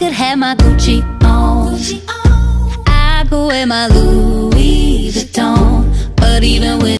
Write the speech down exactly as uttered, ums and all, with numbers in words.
could have my Gucci on, I could wear my Louis Vuitton, but even with